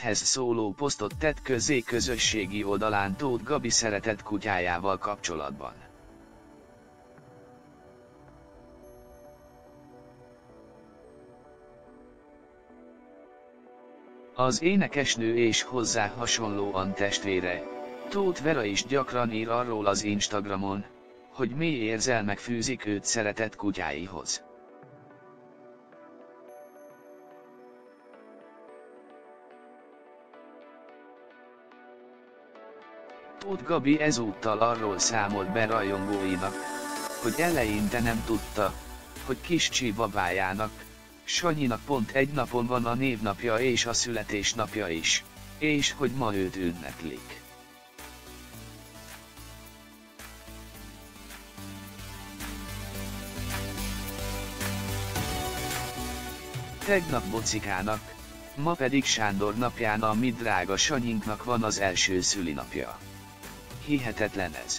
élethez szóló posztot tett közzé közösségi oldalán Tóth Gabi szeretett kutyájával kapcsolatban. Az énekesnő és hozzá hasonlóan testvére, Tóth Vera is gyakran ír arról az Instagramon, hogy mély érzelmek fűzik őt szeretett kutyáihoz. Tóth Gabi ezúttal arról számolt be rajongóinak, hogy eleinte nem tudta, hogy kis csibabájának, Sanyinak pont egy napon van a névnapja és a születésnapja is, és hogy ma őt ünneplik. Tegnap Bocikának, ma pedig Sándor napján a mi drága Sanyinknak van az első szülinapja. Hihetetlen ez.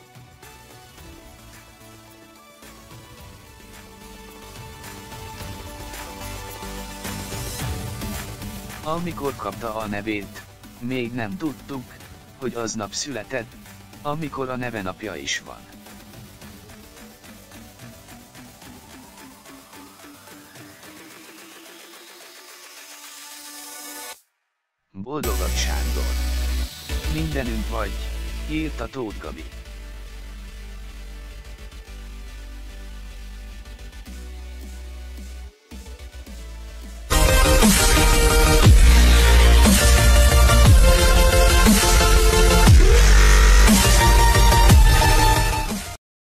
Amikor kapta a nevét, még nem tudtuk, hogy aznap született, amikor a nevenapja is van. Boldogad Sándor! Mindenünk vagy, írta Tóth Gabi.